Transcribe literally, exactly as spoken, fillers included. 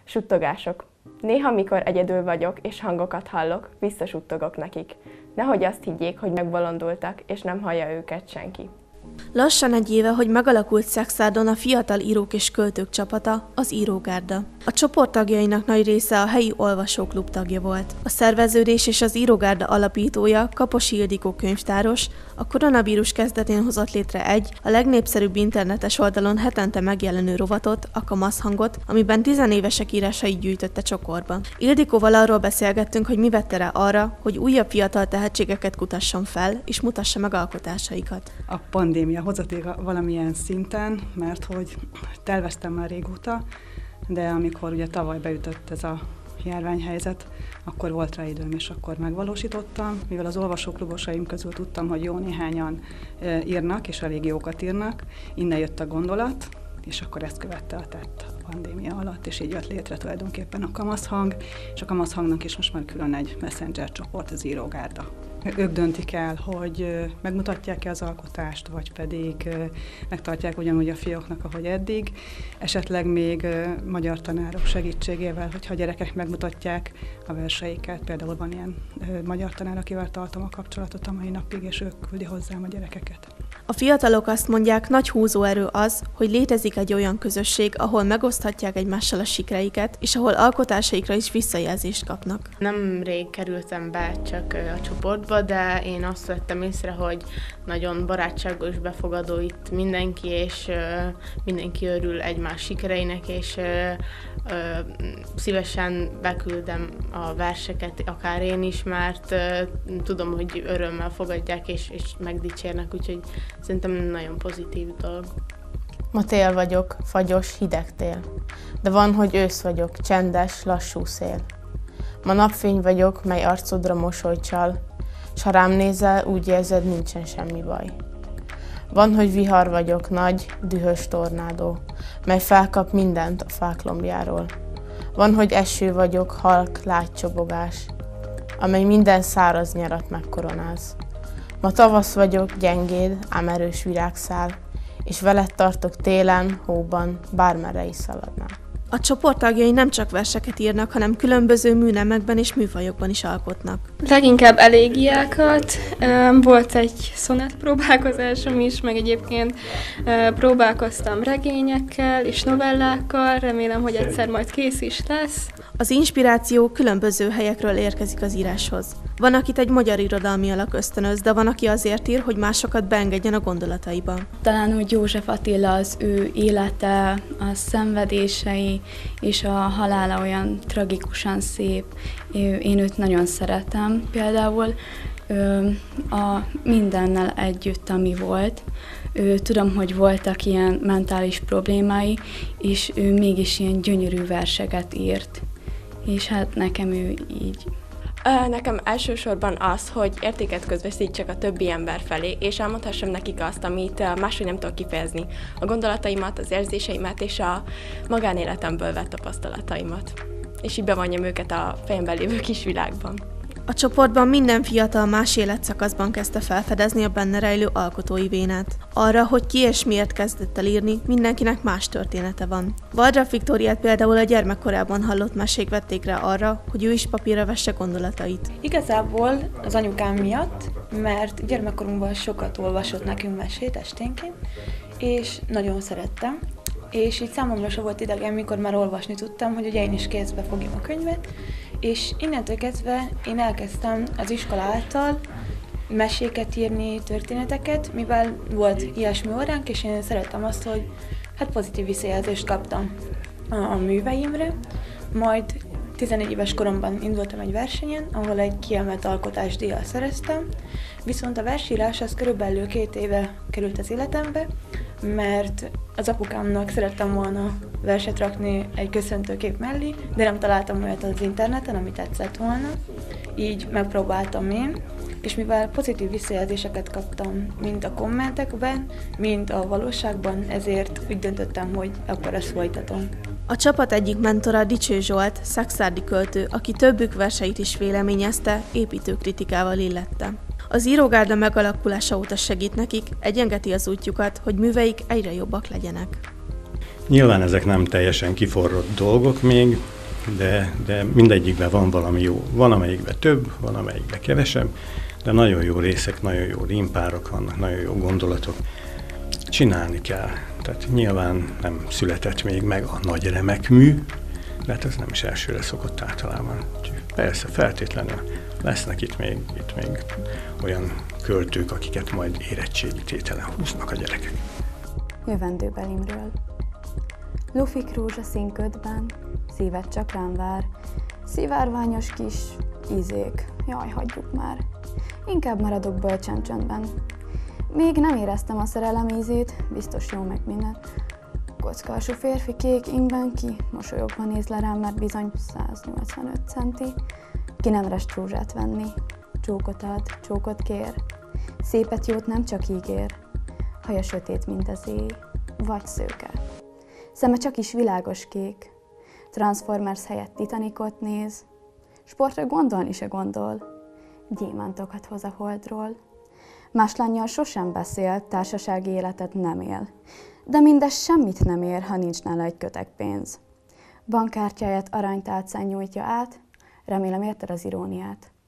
Suttogások. Néha, mikor egyedül vagyok és hangokat hallok, visszasuttogok nekik. Nehogy azt higgyék, hogy megbolondultak, és nem hallja őket senki. Lassan egy éve, hogy megalakult Szexárdon a fiatal írók és költők csapata, az Írógárda. A csoport tagjainak nagy része a helyi olvasóklub tagja volt. A szerveződés és az Írógárda alapítója, Kaposi Ildikó könyvtáros, a koronavírus kezdetén hozott létre egy, a legnépszerűbb internetes oldalon hetente megjelenő rovatot, a Kamaszhangot, amiben tizenévesek írásait gyűjtötte csokorba. Ildikóval arról beszélgettünk, hogy mi vette rá arra, hogy újabb fiatal tehetségeket kutasson fel, és mutassa meg alkotásaikat. A pandémia hozott valamilyen szinten, mert hogy terveztem már régóta, de amikor ugye tavaly beütött ez a járványhelyzet, akkor volt rá időm, és akkor megvalósítottam. Mivel az olvasóklubosaim közül tudtam, hogy jó néhányan írnak, és elég jókat írnak, innen jött a gondolat, és akkor ezt követte a tett a pandémia alatt, és így jött létre tulajdonképpen a Kamaszhang, és a Kamaszhangnak is most már külön egy messenger csoport, az Írógárda. Ők döntik el, hogy megmutatják-e az alkotást, vagy pedig megtartják ugyanúgy a fióknak, ahogy eddig. Esetleg még magyar tanárok segítségével, hogyha a gyerekek megmutatják a verseiket. Például van ilyen magyar tanár, akivel tartom a kapcsolatot a mai napig, és ők küldi hozzám a gyerekeket. A fiatalok azt mondják, nagy húzóerő az, hogy létezik egy olyan közösség, ahol megoszthatják egymással a sikreiket, és ahol alkotásaikra is visszajelzést kapnak. Nemrég kerültem be csak a csoportba, de én azt vettem észre, hogy nagyon barátságos, befogadó itt mindenki, és mindenki örül egymás sikereinek, és szívesen beküldem a verseket, akár én is, mert tudom, hogy örömmel fogadják, és, és megdicsérnek, úgyhogy szerintem nagyon pozitív dolog. Ma tél vagyok, fagyos, hideg tél, de van, hogy ősz vagyok, csendes, lassú szél. Ma napfény vagyok, mely arcodra mosoly csal, s ha rám nézel, úgy érzed, nincsen semmi baj. Van, hogy vihar vagyok, nagy, dühös tornádó, mely felkap mindent a fák lombjáról. Van, hogy eső vagyok, halk, lágy csobogás, amely minden száraz nyarat megkoronáz. Ma tavasz vagyok, gyengéd, ám erős virágszál, és veled tartok télen, hóban, bármerre is szaladnál. A csoport tagjai nem csak verseket írnak, hanem különböző műnemekben és műfajokban is alkotnak. Leginkább elégiákat. Volt egy szonett próbálkozásom is, meg egyébként próbálkoztam regényekkel és novellákkal, remélem, hogy egyszer majd kész is lesz. Az inspiráció különböző helyekről érkezik az íráshoz. Van, akit egy magyar irodalmi alak ösztönöz, de van, aki azért ír, hogy másokat beengedjen a gondolataiba. Talán úgy József Attila, az ő élete, a szenvedései és a halála olyan tragikusan szép. Én őt nagyon szeretem. Például a mindennel együtt, ami volt. Tudom, hogy voltak ilyen mentális problémái, és ő mégis ilyen gyönyörű verseket írt. És hát nekem ő így. Nekem elsősorban az, hogy értéket közvetítsek a többi ember felé, és elmondhassam nekik azt, amit máshogy nem tudok kifejezni. A gondolataimat, az érzéseimet és a magánéletemből vett tapasztalataimat. És így bevonjam őket a fejemben lévő kis világban. A csoportban minden fiatal más életszakaszban kezdte felfedezni a benne rejlő alkotói vénát. Arra, hogy ki és miért kezdett el írni, mindenkinek más története van. Valdraf Viktóriát például a gyermekkorában hallott mesék vették rá arra, hogy ő is papírra vesse gondolatait. Igazából az anyukám miatt, mert gyermekkorunkban sokat olvasott nekünk mesét esténként, és nagyon szerettem. És így számomra se volt idegen, mikor már olvasni tudtam, hogy ugye én is kézbe fogjam a könyvet, és innentől kezdve én elkezdtem az iskola által meséket írni, történeteket, mivel volt ilyesmi óránk, és én szerettem azt, hogy hát pozitív visszajelzést kaptam a, a műveimre. Majd tizenegy éves koromban indultam egy versenyen, ahol egy kiemelt alkotásdíjat szereztem, viszont a versírás az körülbelül két éve került az életembe, mert az apukámnak szerettem volna verset rakni egy köszöntőkép mellé, de nem találtam olyat az interneten, ami tetszett volna. Így megpróbáltam én, és mivel pozitív visszajelzéseket kaptam, mind a kommentekben, mind a valóságban, ezért úgy döntöttem, hogy akkor ezt folytatom. A csapat egyik mentora Dicső Zsolt, szexárdi költő, aki többük verseit is véleményezte, építőkritikával illette. Az Írógárda megalakulása óta segít nekik, egyengeti az útjukat, hogy műveik egyre jobbak legyenek. Nyilván ezek nem teljesen kiforrott dolgok még, de, de mindegyikben van valami jó. Van, amelyikben több, van, amelyikben kevesebb, de nagyon jó részek, nagyon jó rímpárok vannak, nagyon jó gondolatok. Csinálni kell. Tehát nyilván nem született még meg a nagy remek mű, de hát ez nem is elsőre szokott általában. Úgyhogy persze, feltétlenül lesznek itt még, itt még olyan költők, akiket majd érettségi tételen húznak a gyerekek. Jövendőbelimről. Lufik rózsaszín ködben, szíved csak rám vár, szivárványos kis izék, jaj, hagyjuk már. Inkább maradok bölcsen csöndben. Még nem éreztem a szerelem ízét, biztos jó meg minden. Kockású férfi kék ingben ki, mosolyogva néz le rám, mert bizony száznyolcvanöt centi. Ki nem rest rózsát venni, csókot ad, csókot kér. Szépet jót nem csak ígér, haja sötét, mint az éj, vagy szőke. Szeme csak is világos kék, Transformers helyett Titanicot néz, sportra gondolni se gondol, gyémántokat hoz a holdról. Más lánnyal sosem beszél, társasági életet nem él, de mindez semmit nem ér, ha nincs nála egy kötek pénz. Bankkártyáját aranytálcán nyújtja át, remélem érted az iróniát.